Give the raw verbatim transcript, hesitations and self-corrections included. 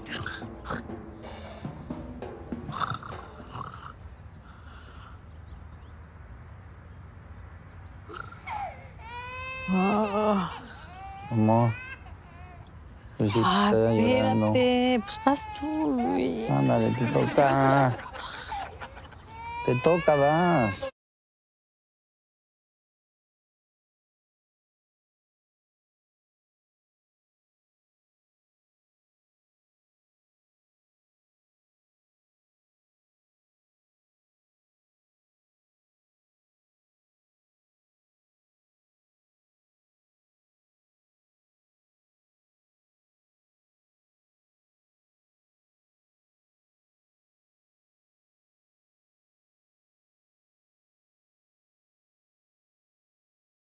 Ah. Amor. Pues sí, Ah, te está llorando. espérate, pues vas tú, Luis. Ándale, te toca. Te toca, vas.